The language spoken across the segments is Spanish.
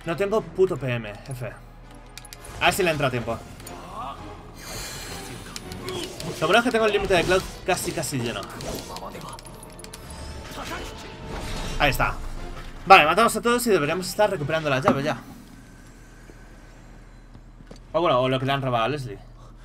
No tengo puto PM, F. A ver si le entra a tiempo. Lo bueno es que tengo el límite de Cloud casi lleno. Ahí está. Vale, matamos a todos y deberíamos estar recuperando la llave ya. O bueno, o lo que le han robado a Leslie.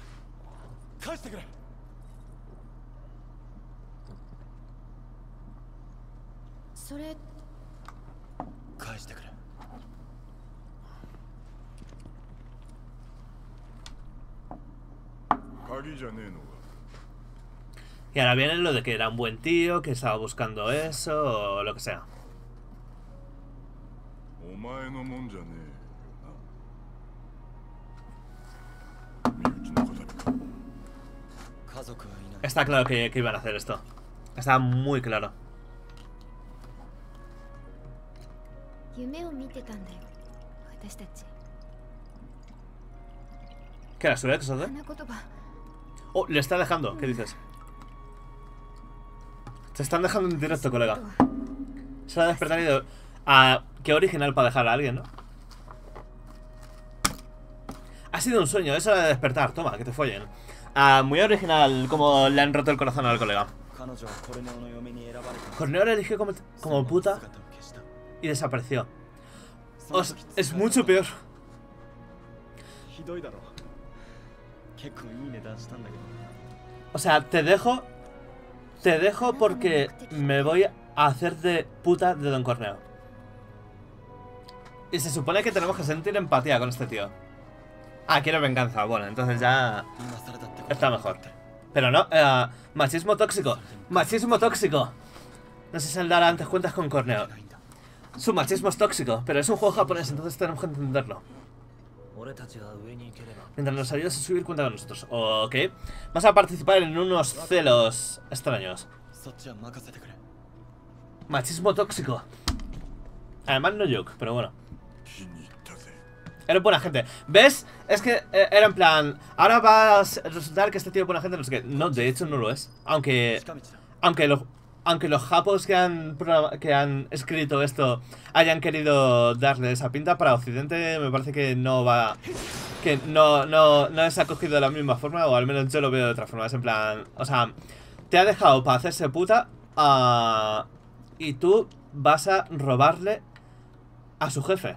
Y ahora viene lo de que era un buen tío, que estaba buscando eso, o lo que sea. Está claro que iban a hacer esto. Está muy claro. ¿Qué era su ex, o qué? Oh, le está dejando, ¿qué dices? Te están dejando en directo, colega. Se ha despertado. Qué original para dejar a alguien, ¿no? Ha sido un sueño, es hora de despertar. Toma, que te follen. Muy original como le han roto el corazón al colega. Corneo la eligió como puta y desapareció. Es mucho peor. O sea, te dejo porque me voy a hacer de puta de Don Corneo. Y se supone que tenemos que sentir empatía con este tío. Quiero venganza. Bueno, entonces ya está mejor. Pero no, machismo tóxico. Machismo tóxico. No sé si él dará antes cuentas con Corneo. Su machismo es tóxico, pero es un juego japonés, entonces tenemos que entenderlo. Mientras nos ayudes a subir, cuenta con nosotros. Ok. Vas a participar en unos celos extraños. Machismo tóxico. Además no joke, pero bueno. Era buena gente. ¿Ves? Es que era en plan, ahora va a resultar que este tío es buena gente, no sé qué. No, de hecho no lo es. Aunque los japos que han escrito esto hayan querido darle esa pinta, para Occidente me parece que no va. Que no es acogido de la misma forma, o al menos yo lo veo de otra forma. Es en plan, o sea, te ha dejado para hacerse puta y tú vas a robarle a su jefe.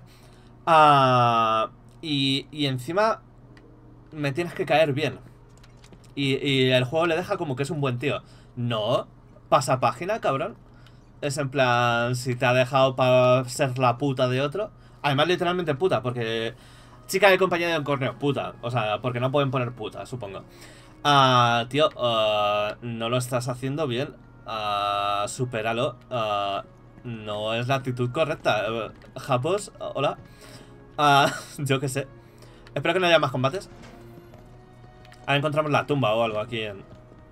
Y encima me tienes que caer bien. Y el juego le deja como que es un buen tío. No, pasa página, cabrón. Es en plan, si te ha dejado para ser la puta de otro. Además literalmente puta, porque chica de compañía de un Corneo, puta. O sea, porque no pueden poner puta, supongo. Tío, no lo estás haciendo bien. Supéralo. No es la actitud correcta. Japos, hola. Yo qué sé. Espero que no haya más combates. Ahora encontramos la tumba o algo aquí en...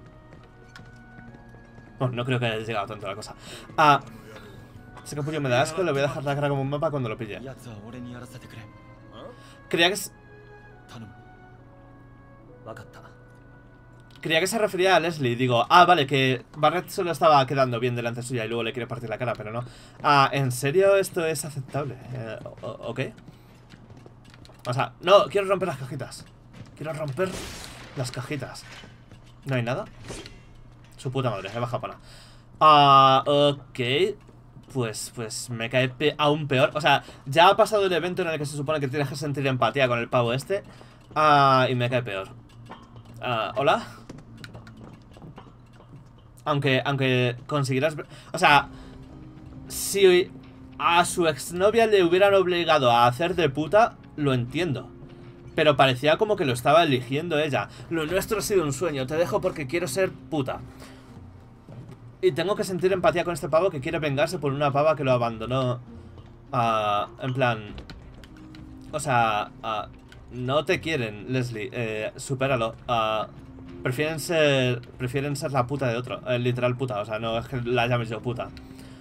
Bueno, no creo que haya llegado tanto la cosa. Ese capullo me da asco. Le voy a dejar la cara como un mapa cuando lo pille. Creía que se refería a Leslie. Digo, vale, que Barret solo estaba quedando bien delante suya y luego le quiere partir la cara, pero no. ¿En serio esto es aceptable? ¿Ok? O sea, no, quiero romper las cajitas. Quiero romper las cajitas. ¿No hay nada? Su puta madre, he bajado para. Ok. Pues me cae aún peor. O sea, ya ha pasado el evento en el que se supone que tienes que sentir empatía con el pavo este. Y me cae peor. ¿Hola? Aunque conseguirás... O sea, si a su exnovia le hubieran obligado a hacer de puta, lo entiendo. Pero parecía como que lo estaba eligiendo ella. Lo nuestro ha sido un sueño, te dejo porque quiero ser puta. Y tengo que sentir empatía con este pavo que quiere vengarse por una pava que lo abandonó. En plan... O sea, no te quieren, Leslie. Supéralo. Prefieren ser la puta de otro. Literal puta, o sea, no es que la llames yo puta.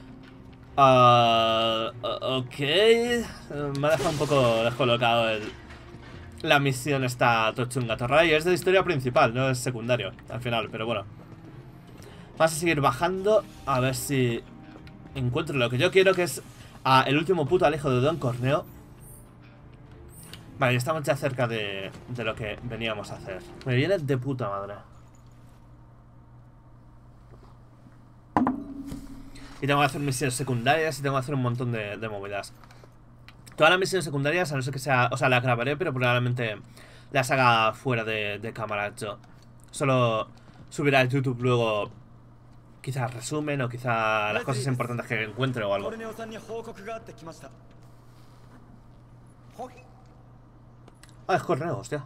Ok. Me ha dejado un poco descolocado la misión está tochunga torra. Y es de historia principal, no es secundario al final, pero bueno. Vamos a seguir bajando a ver si encuentro lo que yo quiero, que es el último puto alejo de Don Corneo. Vale, estamos ya cerca de lo que veníamos a hacer. Me viene de puta madre. Y tengo que hacer misiones secundarias y tengo que hacer un montón de movidas. Todas las misiones secundarias, a no ser que sea... O sea, las grabaré, pero probablemente las haga fuera de cámara yo. Solo subiré a YouTube luego... Quizás resumen o quizás las cosas importantes que encuentre o algo. Ah, es correo, hostia.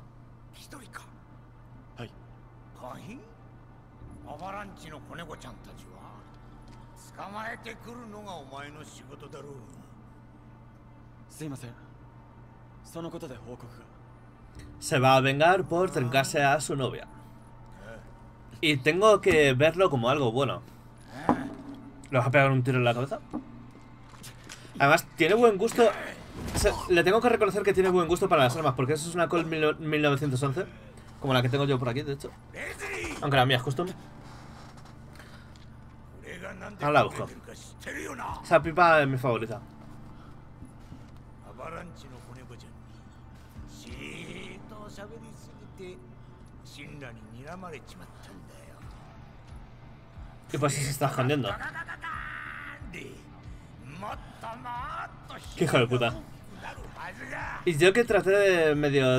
Se va a vengar por trincarse a su novia. Y tengo que verlo como algo bueno. ¿Le vas a pegar un tiro en la cabeza? Además, tiene buen gusto. Le tengo que reconocer que tiene buen gusto para las armas, porque eso es una Colt 1911, como la que tengo yo por aquí, de hecho. Aunque la mía es custom. Ahora la busco. Esa pipa es mi favorita. Y pues se está escondiendo. Qué hijo de puta. Y yo que traté de medio...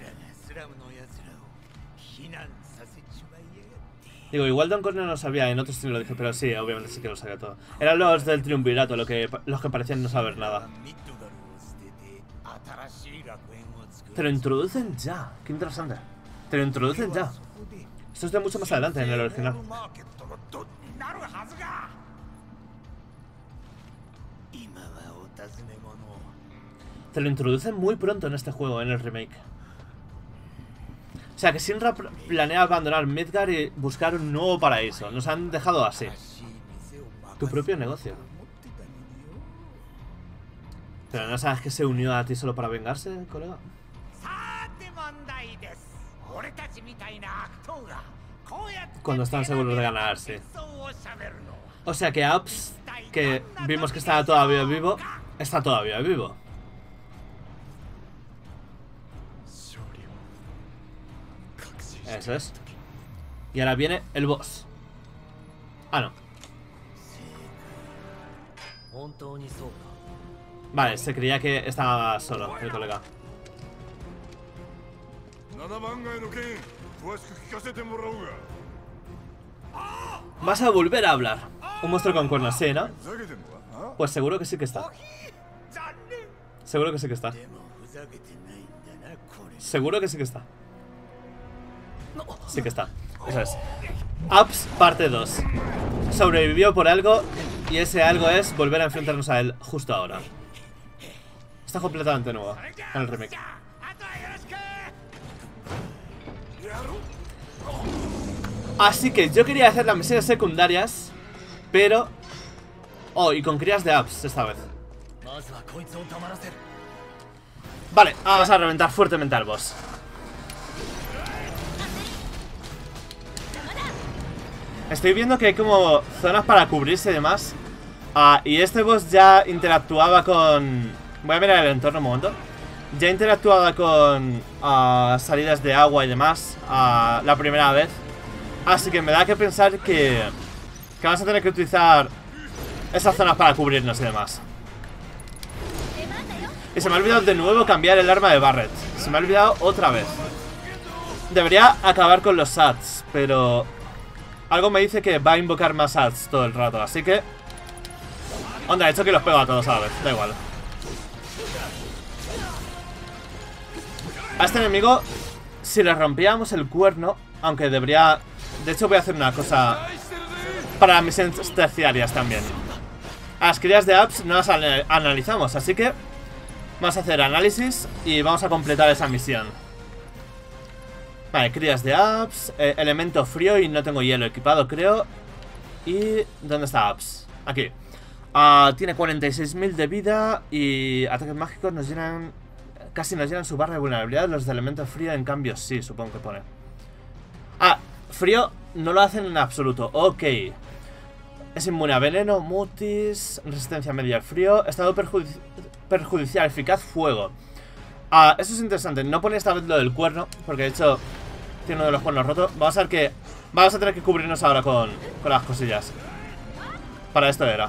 Digo, igual Don Corneo no lo sabía, en otros sí lo dije, pero sí, obviamente sí que lo sabía todo. Eran los del triunvirato, los que parecían no saber nada. Te lo introducen ya, qué interesante. Te lo introducen ya. Esto es de mucho más adelante en el original. Te lo introducen muy pronto en este juego, en el remake. O sea que Shinra planea abandonar Midgar y buscar un nuevo paraíso. Nos han dejado así. Tu propio negocio. Pero ¿no sabes que se unió a ti solo para vengarse, colega? Cuando están seguros de ganar, sí. O sea que Aps, que vimos que estaba todavía vivo, está todavía vivo. Eso es. Y ahora viene el boss. Ah, no. Vale, se creía que estaba solo el colega. Vas a volver a hablar. Un monstruo con cuernos, sí, ¿no? Pues seguro que sí que está. Seguro que sí que está. Seguro que sí que está. Sí que está. Eso es. Ups, parte 2. Sobrevivió por algo. Y ese algo es volver a enfrentarnos a él justo ahora. Está completamente nuevo en el remake. Así que yo quería hacer las misiones secundarias, pero... Oh, y con crías de Ups esta vez. Vale, vamos a reventar fuertemente al boss. Estoy viendo que hay como zonas para cubrirse y demás. Y este boss ya interactuaba con... Voy a mirar el entorno un momento. Ya interactuaba con salidas de agua y demás la primera vez. Así que me da que pensar que vamos a tener que utilizar esas zonas para cubrirnos y demás. Y se me ha olvidado de nuevo cambiar el arma de Barret. Se me ha olvidado otra vez. Debería acabar con los sats, pero algo me dice que va a invocar más sats todo el rato. Así que... Onda, he hecho que los pego a todos a la vez. Da igual. A este enemigo, si le rompíamos el cuerno, aunque debería... De hecho voy a hacer una cosa para las misiones terciarias también. A las crías de Ups no las analizamos, así que vamos a hacer análisis y vamos a completar esa misión. Vale, crías de Ups, elemento frío y no tengo hielo equipado, creo. ¿Y dónde está Ups? Aquí. Tiene 46.000 de vida y ataques mágicos nos llenan... Casi nos llenan su barra de vulnerabilidad. Los de elemento frío, en cambio, sí, supongo que pone. Frío no lo hacen en absoluto. Ok. Es inmune a veneno, mutis, resistencia media al frío, estado perjudicial, eficaz, fuego. Eso es interesante. No pone esta vez lo del cuerno, porque de hecho tiene uno de los cuernos rotos. Vamos a ver que... Vamos a tener que cubrirnos ahora con las cosillas. Para esto era.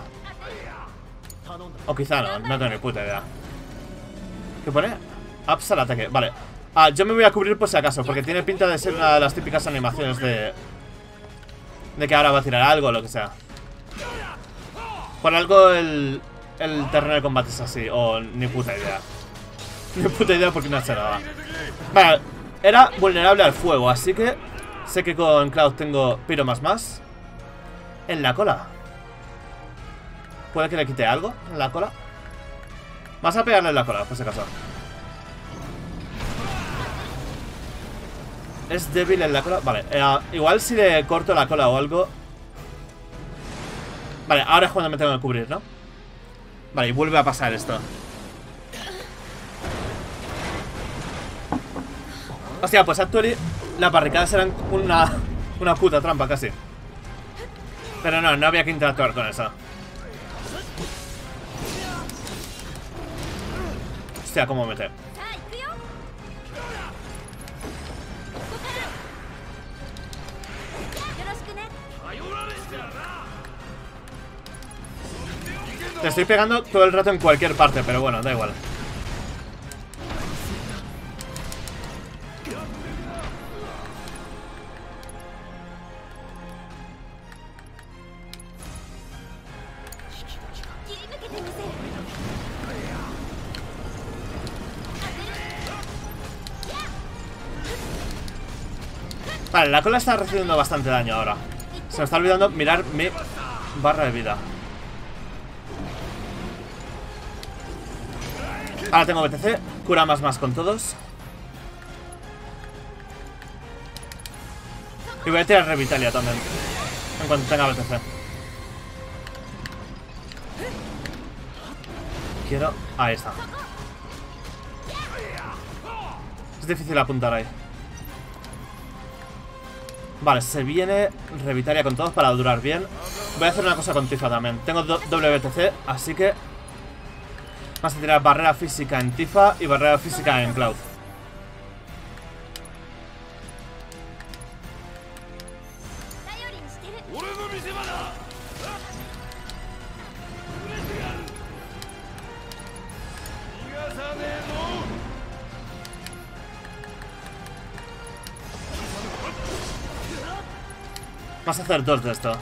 O quizá no, no tengo ni puta idea. ¿Qué pone? Ups al ataque, vale. Yo me voy a cubrir por si acaso, porque tiene pinta de ser una de las típicas animaciones de que ahora va a tirar algo o lo que sea. Por algo el terreno de combate es así, o ni puta idea. Ni puta idea porque no sé nada. Vale, era vulnerable al fuego, así que sé que con Cloud tengo Piro más. En la cola. ¿Puede que le quite algo en la cola? Vas a pegarle en la cola, por si acaso. Es débil en la cola. Vale, igual si le corto la cola o algo. Vale, ahora es cuando me tengo que cubrir, ¿no? Vale, y vuelve a pasar esto. Hostia, pues actually las barricadas eran una puta trampa casi. Pero no había que interactuar con eso. Hostia, cómo meter. Te estoy pegando todo el rato en cualquier parte, pero bueno, da igual. Vale, la cola está recibiendo bastante daño ahora. Se me está olvidando mirar mi barra de vida. Ahora tengo BTC, cura más con todos. Y voy a tirar Revitalia también en cuanto tenga BTC. Quiero... Ahí está. Es difícil apuntar ahí. Vale, se viene Revitalia con todos para durar bien. Voy a hacer una cosa con Tifa también. Tengo doble BTC, así que vamos a tirar barrera física en Tifa y barrera física en Cloud. Vamos a hacer dos de esto.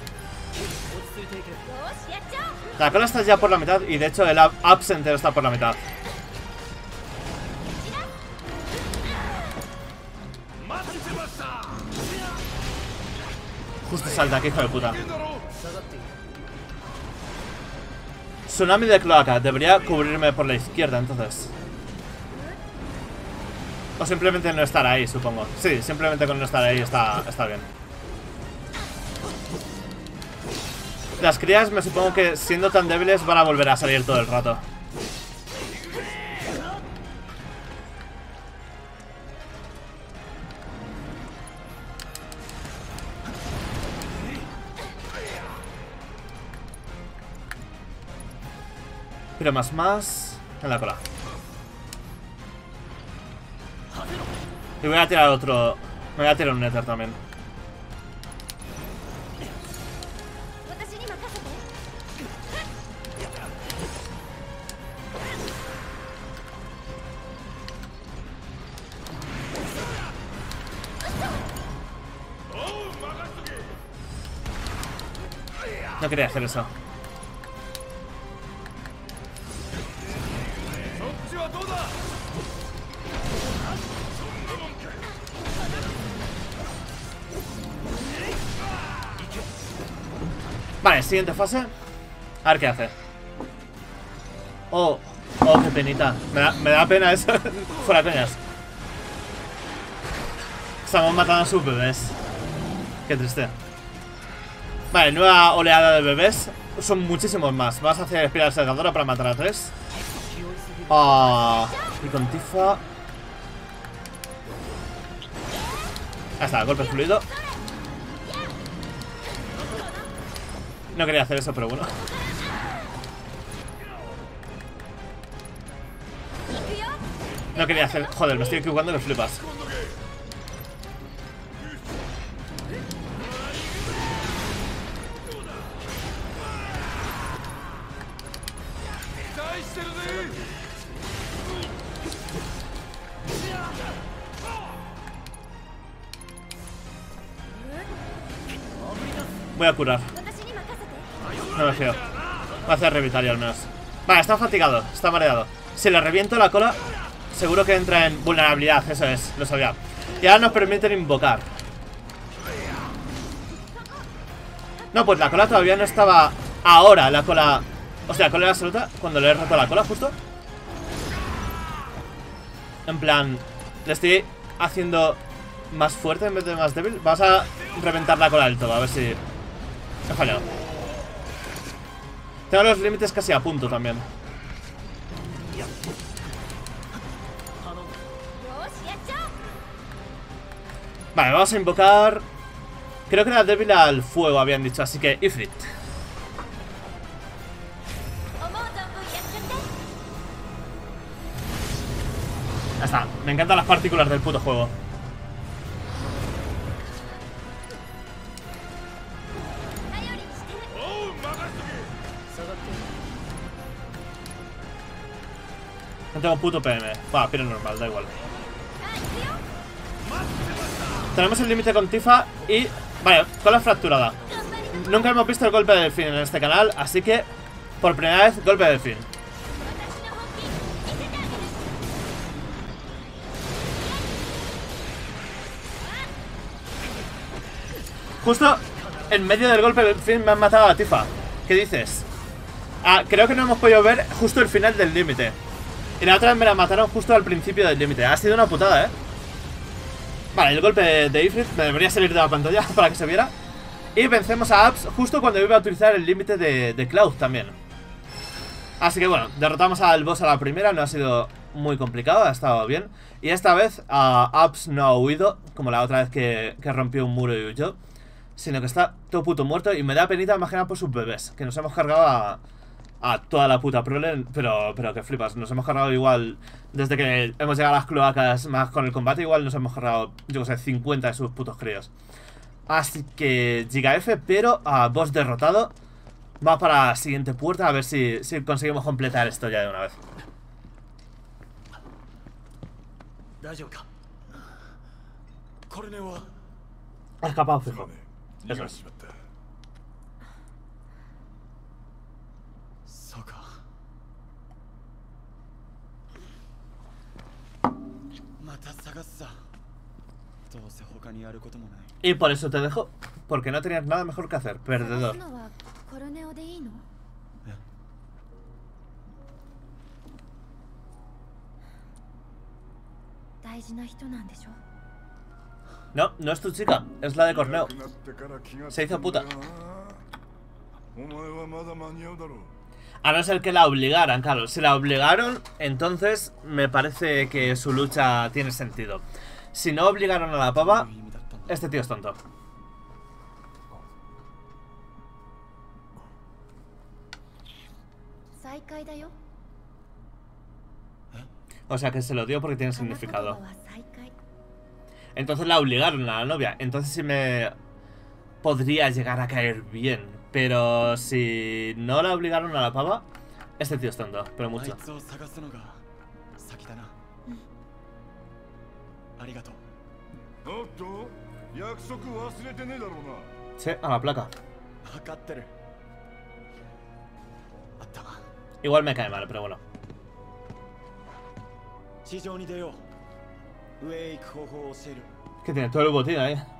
La cola está ya por la mitad y de hecho el Absenter está por la mitad. Justo salta aquí, hijo de puta. Tsunami de cloaca. Debería cubrirme por la izquierda entonces. O simplemente no estar ahí, supongo. Sí, simplemente con no estar ahí está bien. Las crías me supongo que siendo tan débiles van a volver a salir todo el rato. Pero más en la cola. Y voy a tirar otro. Me voy a tirar un Nether también. No quería hacer eso. Vale, siguiente fase. A ver qué hace. Oh, qué penita. Me da pena eso. Fuera coñas. Estamos matando a sus bebés. Qué triste. Vale, nueva oleada de bebés. Son muchísimos más. Vamos a hacer espiral salgadora para matar a 3. Y con Tifa. Ahí está, golpe fluido. No quería hacer eso, pero bueno. No quería hacer... Joder, me estoy equivocando que flipas. Voy a curar. No me fío. Va a hacer Revitali al menos. Vale, está fatigado, está mareado. Si le reviento la cola, seguro que entra en vulnerabilidad. Eso es, lo sabía. Y ahora nos permiten invocar. No, pues la cola todavía no estaba. Ahora la cola. O sea, la cola absoluta. Cuando le he roto la cola justo. En plan, le estoy haciendo más fuerte en vez de más débil. Vamos a reventar la cola del todo, a ver si... He fallado. Tengo los límites casi a punto también. Vale, vamos a invocar... Creo que era débil al fuego, habían dicho, así que Ifrit. Ya está, me encantan las partículas del puto juego. No tengo puto PM. Va, pero normal, da igual. Tenemos el límite con Tifa y... Vale, cola fracturada. Nunca hemos visto el golpe de delfín en este canal, así que... Por primera vez, golpe de delfín. Justo en medio del golpe de delfín me han matado a Tifa. ¿Qué dices? Ah, creo que no hemos podido ver justo el final del límite. Y la otra vez me la mataron justo al principio del límite. Ha sido una putada, Vale, el golpe de Ifrit me debería salir de la pantalla para que se viera. Y vencemos a Abs justo cuando iba a utilizar el límite de Cloud también. Así que bueno, derrotamos al boss a la primera. No ha sido muy complicado, ha estado bien. Y esta vez Abs no ha huido, como la otra vez que rompió un muro y huyó, sino que está todo puto muerto. Y me da penita imaginar por sus bebés, que nos hemos cargado a toda la puta prole, pero que flipas. Nos hemos cargado igual, desde que hemos llegado a las cloacas más con el combate, igual nos hemos cargado, yo que sé, 50 de sus putos críos. Así que Giga F, pero boss derrotado. Va para la siguiente puerta, a ver si conseguimos completar esto ya de una vez. Ha escapado fijo. Eso es. Y por eso te dejo, porque no tenías nada mejor que hacer, perdedor. No, no es tu chica, es la de Corneo. Se hizo puta. A no ser que la obligaran, claro. Si la obligaron, entonces me parece que su lucha tiene sentido. Si no obligaron a la pava, este tío es tonto. O sea que se lo dio porque tiene significado. Entonces la obligaron a la novia. Entonces sí me podría llegar a caer bien. Pero si no la obligaron a la pava, este tío es tonto, pero mucho. Sí, a la placa. Igual me cae mal, pero bueno. ¿Qué tiene? Todo el botín ahí.